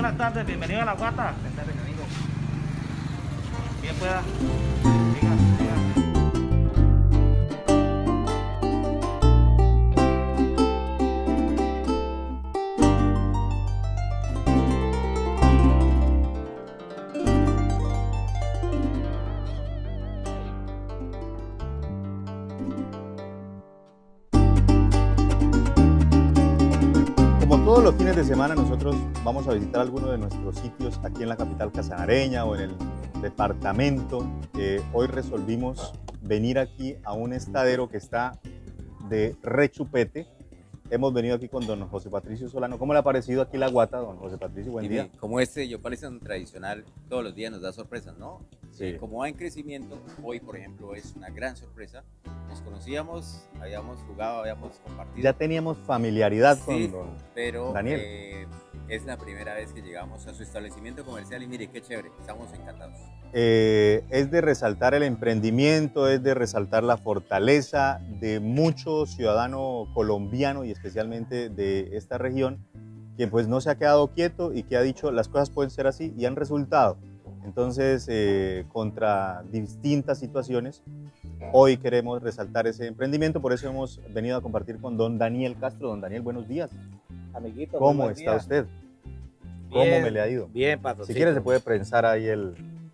buenas tardes, bienvenido a La Guata. Buenas tardes, amigo. Bien pueda. Siga, siga. Como todos los fines de semana, nosotros vamos a visitar algunos de nuestros sitios aquí en la capital casandareña o en el departamento. Hoy resolvimos venir aquí a un estadero que está de Rechupete. Hemos venido aquí con don José Patricio Solano. ¿Cómo le ha parecido aquí La Guata, don José Patricio? Buen día. Como este yo parece un tradicional, todos los días nos da sorpresas, ¿no? Sí. Como va en crecimiento, hoy por ejemplo es una gran sorpresa. Nos conocíamos, habíamos jugado, habíamos compartido. Ya teníamos familiaridad Sí, con don pero Daniel. es la primera vez que llegamos a su establecimiento comercial y mire qué chévere, estamos encantados. Es de resaltar el emprendimiento, es de resaltar la fortaleza de mucho ciudadano colombiano y especialmente de esta región, que pues no se ha quedado quieto y que ha dicho las cosas pueden ser así y han resultado. Entonces, contra distintas situaciones, hoy queremos resaltar ese emprendimiento, por eso hemos venido a compartir con don Daniel Castro. Don Daniel, buenos días. Amiguito, ¿Cómo buen está día. usted? ¿Cómo Bien, me le ha ido? Bien, patrocito. Si quiere se puede prensar ahí el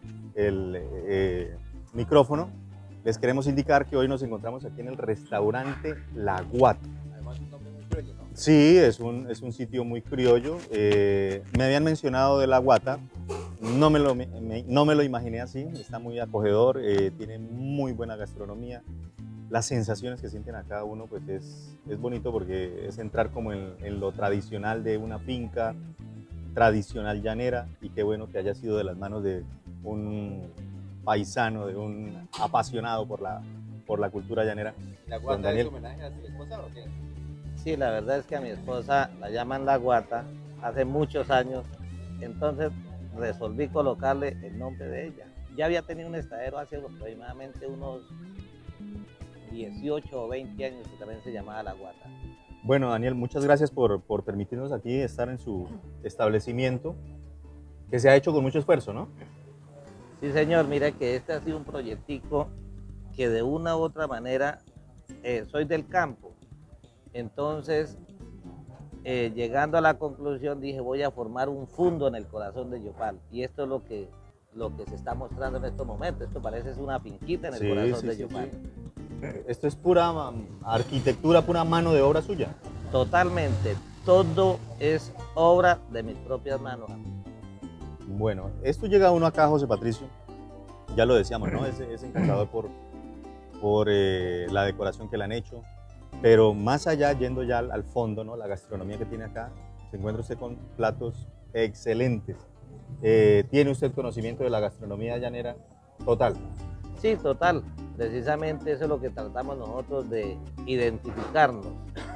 micrófono. Les queremos indicar que hoy nos encontramos aquí en el restaurante La Guata. Además un nombre muy criollo, ¿no? Sí, es un sitio muy criollo. Me habían mencionado de La Guata, no me lo imaginé así, está muy acogedor, tiene muy buena gastronomía. Las sensaciones que sienten a cada uno pues es bonito porque es entrar como en lo tradicional de una finca, tradicional llanera, y qué bueno que haya sido de las manos de un paisano, de un apasionado por la cultura llanera. ¿La Don Guata Daniel. es homenaje a su esposa o qué? Sí, la verdad es que a mi esposa la llaman La Guata hace muchos años, entonces resolví colocarle el nombre de ella. Ya había tenido un estadero hace aproximadamente unos 18 o 20 años que también se llamaba La Guata. Bueno, Daniel, muchas gracias por permitirnos aquí estar en su establecimiento, que se ha hecho con mucho esfuerzo, ¿no? Sí, señor, mire que este ha sido un proyectico que de una u otra manera soy del campo. Entonces, llegando a la conclusión, dije voy a formar un fundo en el corazón de Yopal. Y esto es lo que se está mostrando en estos momentos. Esto parece una finquita en el corazón de Yopal. Esto es pura arquitectura, pura mano de obra suya. Totalmente, todo es obra de mis propias manos. Bueno, esto llega a uno acá, José Patricio, ya lo decíamos, ¿no? Es encantador por la decoración que le han hecho, pero más allá, yendo ya al fondo, ¿no? La gastronomía que tiene acá, se encuentra usted con platos excelentes. ¿Tiene usted conocimiento de la gastronomía llanera total? Sí, total. Precisamente eso es lo que tratamos nosotros de identificarnos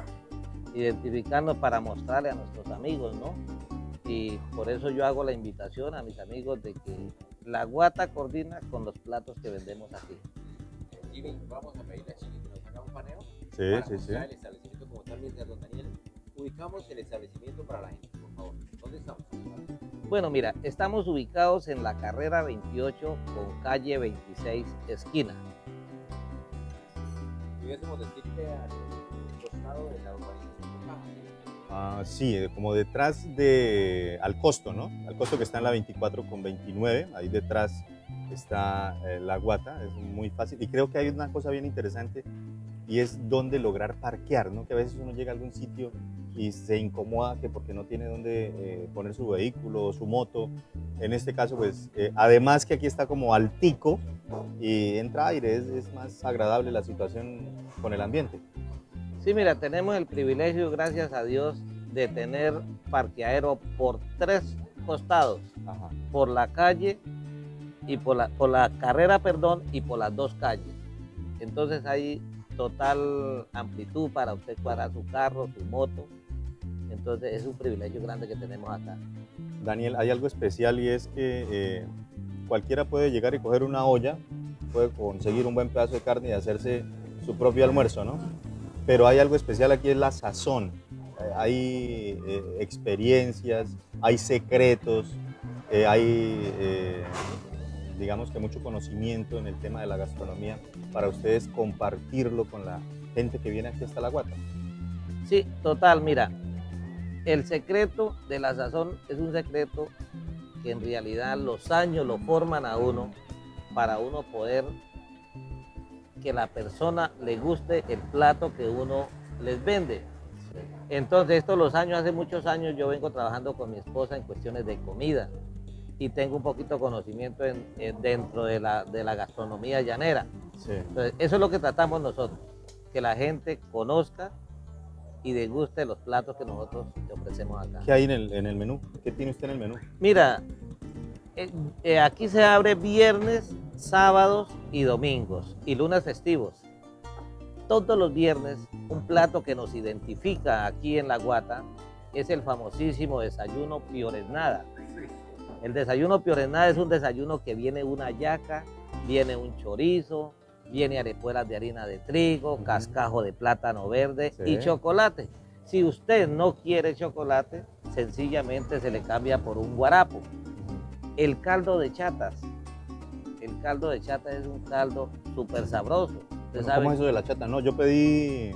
para mostrarle a nuestros amigos, ¿no? Y por eso yo hago la invitación a mis amigos de que La Guata coordina con los platos que vendemos aquí. Jimmy, vamos a pedirle a Chile que nos haga un paneo Sí, para sí, mostrar sí. el establecimiento como tal, mientras don Daniel ubicamos el establecimiento para la gente, por favor. ¿Dónde estamos? Bueno, mira, estamos ubicados en la carrera 28 con calle 26 esquina. Pudiésemos decir que al costado de la urbanización Caja, Sí, como detrás al costo, ¿no? Al costo que está en la 24 con 29, ahí detrás está La Guata, es muy fácil. Y creo que hay una cosa bien interesante y es dónde lograr parquear, ¿no? Que a veces uno llega a algún sitio y se incomoda que porque no tiene dónde poner su vehículo o su moto. En este caso, pues, además que aquí está como altico y entra aire, es más agradable la situación con el ambiente. Sí, mira, tenemos el privilegio, gracias a Dios, de tener parqueadero por 3 costados, Ajá. por la calle y por la carrera, perdón, y por las 2 calles. Entonces hay total amplitud para usted parar su carro, su moto. Entonces es un privilegio grande que tenemos acá. Daniel, hay algo especial y es que cualquiera puede llegar y coger una olla, puede conseguir un buen pedazo de carne y hacerse su propio almuerzo, ¿no? Pero hay algo especial aquí, es la sazón. hay experiencias, hay secretos, digamos que mucho conocimiento en el tema de la gastronomía para ustedes compartirlo con la gente que viene aquí hasta La Guata. Sí, total, mira, el secreto de la sazón es un secreto que en realidad los años lo forman a uno para uno poder que la persona le guste el plato que uno les vende. Entonces, hace muchos años yo vengo trabajando con mi esposa en cuestiones de comida y tengo un poquito de conocimiento dentro de la gastronomía llanera. Sí. Entonces, eso es lo que tratamos nosotros, que la gente conozca y deguste los platos que nosotros le ofrecemos acá. ¿Qué hay en el menú? ¿Qué tiene usted en el menú? Mira, aquí se abre viernes, sábados y domingos y lunes festivos. Todos los viernes, un plato que nos identifica aquí en La Guata es el famosísimo desayuno Pioresnada. El desayuno Pioresnada es un desayuno que viene una hallaca, viene un chorizo, viene arepuelas de harina de trigo, cascajo de plátano verde y chocolate. Si usted no quiere chocolate, sencillamente se le cambia por un guarapo. El caldo de chatas. El caldo de chata es un caldo súper sabroso. Bueno, ¿cómo es eso de la chata? No, yo pedí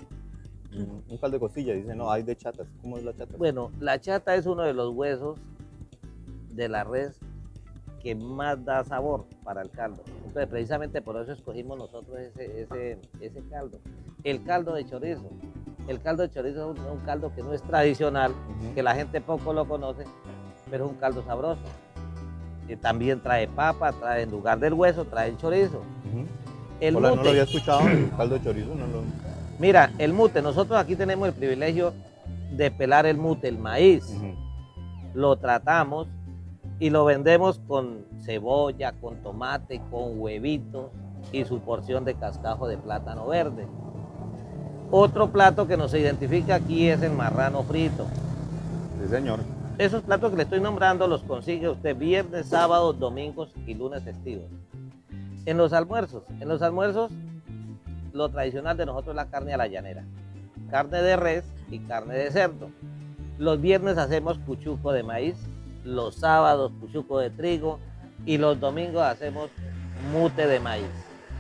un caldo de costilla, dice, no, hay de chatas. ¿Cómo es la chata? Bueno, la chata es uno de los huesos de la res que más da sabor para el caldo. Entonces, precisamente por eso escogimos nosotros ese caldo. El caldo de chorizo. El caldo de chorizo es un caldo que no es tradicional, que la gente poco lo conoce, pero es un caldo sabroso. Y también trae papa, trae en lugar del hueso, trae el chorizo. El Hola, mute. no lo había escuchado, el caldo de chorizo, no lo... Mira, el mute, nosotros aquí tenemos el privilegio de pelar el mute, el maíz. Lo tratamos y lo vendemos con cebolla, con tomate, con huevitos y su porción de cascajo de plátano verde. Otro plato que nos identifica aquí es el marrano frito. Sí, señor. Esos platos que le estoy nombrando los consigue usted viernes, sábados, domingos y lunes festivos. En los almuerzos, lo tradicional de nosotros es la carne a la llanera. Carne de res y carne de cerdo. Los viernes hacemos cuchuco de maíz, los sábados cuchuco de trigo y los domingos hacemos mute de maíz.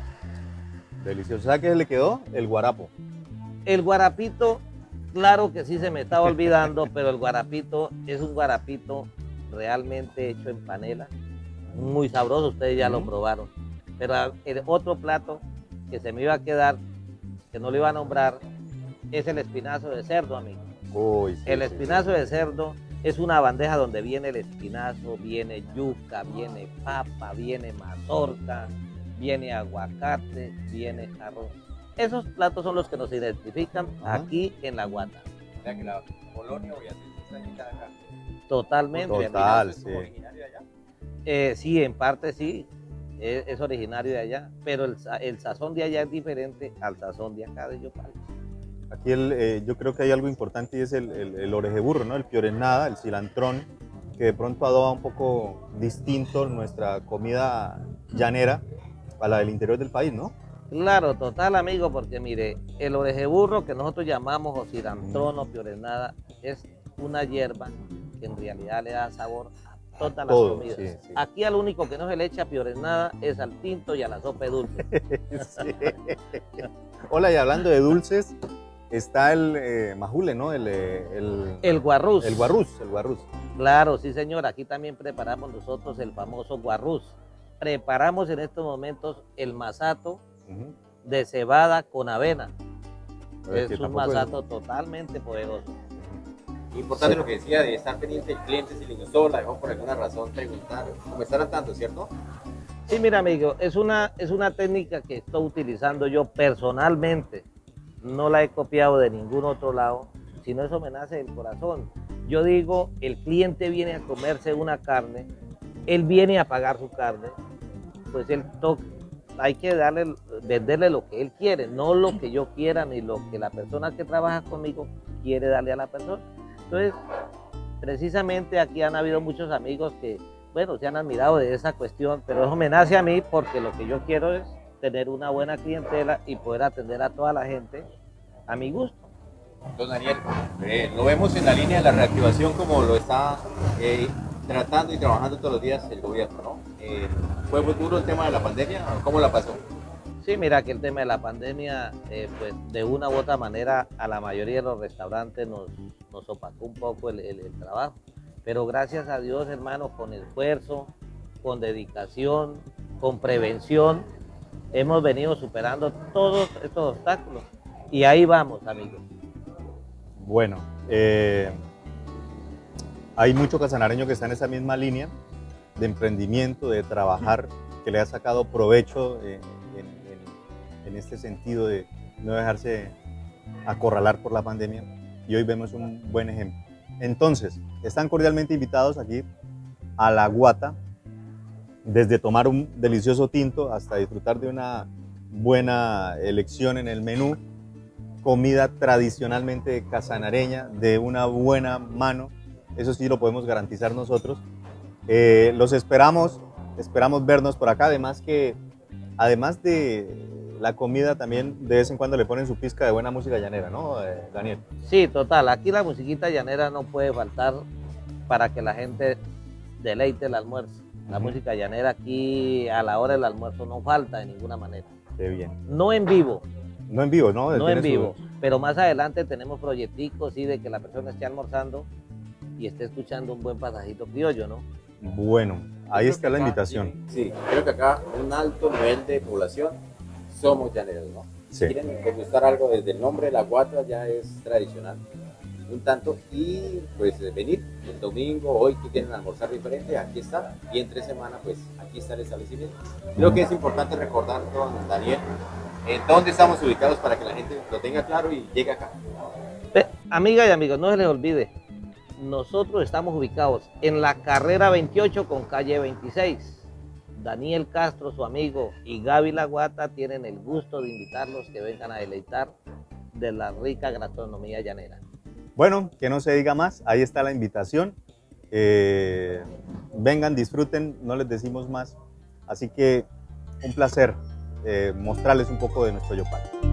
Delicioso. ¿Sabe qué le quedó? El guarapo. El guarapito, claro que sí se me estaba olvidando, pero el guarapito es un guarapito realmente hecho en panela, muy sabroso, ustedes ya lo probaron. Pero el otro plato que se me iba a quedar, que no lo iba a nombrar, es el espinazo de cerdo, amigo. Uy, sí, El espinazo de cerdo es una bandeja donde viene el espinazo, viene yuca, viene papa, viene mazorca, viene aguacate, viene arroz. Esos platos son los que nos identifican aquí en La Guata. O sea que la colonia Boyacense está ubicada acá. Totalmente. Total, ¿Es sí. como originario de allá? Sí, en parte sí, es originario de allá, pero el sazón de allá es diferente al sazón de acá de Yopal. Aquí yo creo que hay algo importante y es el orejeburro, ¿no? El pioresnada, el cilantrón, que de pronto adoba un poco distinto nuestra comida llanera a la del interior del país, ¿no? Claro, total, amigo, porque mire, el orejeburro que nosotros llamamos o cilantrón o pioresnada es una hierba que en realidad le da sabor a todas las comidas. Sí, sí. Aquí al único que no se le echa pioresnada es al tinto y a la sopa de dulce. Sí. Hola, y hablando de dulces, está el majule, ¿no? El guarrús. El guarrús, el guarrús. Claro, sí, señor. Aquí también preparamos nosotros el famoso guarrús. Preparamos en estos momentos el masato de cebada con avena. Es un masato totalmente poderoso. Importante lo que decía de estar pendiente del cliente, si le gustó, la dejó por alguna razón preguntar, como estar al tanto, ¿cierto? Sí, mira, amigo, es una técnica que estoy utilizando yo personalmente. No la he copiado de ningún otro lado, sino eso me nace del corazón. Yo digo, el cliente viene a comerse una carne, él viene a pagar su carne, pues hay que venderle lo que él quiere, no lo que yo quiera ni lo que la persona que trabaja conmigo quiere darle a la persona. Entonces, precisamente aquí han habido muchos amigos que, bueno, se han admirado de esa cuestión, pero eso me nace a mí porque lo que yo quiero es tener una buena clientela y poder atender a toda la gente a mi gusto. Don Daniel, lo vemos en la línea de la reactivación como lo está tratando y trabajando todos los días el gobierno, ¿no? ¿Fue muy duro el tema de la pandemia? ¿Cómo la pasó? Sí, mira que el tema de la pandemia, pues de una u otra manera a la mayoría de los restaurantes nos opacó un poco el trabajo. Pero gracias a Dios, hermano, con esfuerzo, con dedicación, con prevención, hemos venido superando todos estos obstáculos. Y ahí vamos, amigos. Bueno, hay mucho casanareño que está en esa misma línea de emprendimiento, de trabajar, que le ha sacado provecho en este sentido de no dejarse acorralar por la pandemia, y hoy vemos un buen ejemplo. Entonces, están cordialmente invitados aquí a La Guata, desde tomar un delicioso tinto hasta disfrutar de una buena elección en el menú, comida tradicionalmente casanareña, de una buena mano, eso sí lo podemos garantizar nosotros. Los esperamos vernos por acá, además de la comida también de vez en cuando le ponen su pizca de buena música llanera, ¿no, Daniel? Sí, total, aquí la musiquita llanera no puede faltar para que la gente deleite el almuerzo. La música llanera aquí a la hora del almuerzo no falta de ninguna manera. Qué bien. No en vivo. No en vivo, ¿no? No en vivo, pero más adelante tenemos proyecticos, sí, de que la persona esté almorzando y esté escuchando un buen pasajito criollo, ¿no? Bueno, ahí está la invitación. Sí, creo que acá un alto nivel de población somos llaneros, ¿no? Sí. Quieren degustar algo desde el nombre, La Guata ya es tradicional, un tanto, y pues venir el domingo, hoy que quieren almorzar diferente, aquí está, y entre semana pues aquí está el establecimiento. Creo que es importante recordar, don Daniel, en dónde estamos ubicados para que la gente lo tenga claro y llegue acá. Amigas y amigos, no se les olvide, nosotros estamos ubicados en la carrera 28 con calle 26. Daniel Castro, su amigo, y Gaby La Guata tienen el gusto de invitarlos que vengan a deleitar de la rica gastronomía llanera. Bueno, que no se diga más, ahí está la invitación. Vengan, disfruten, no les decimos más. Así que un placer mostrarles un poco de nuestro Yopal.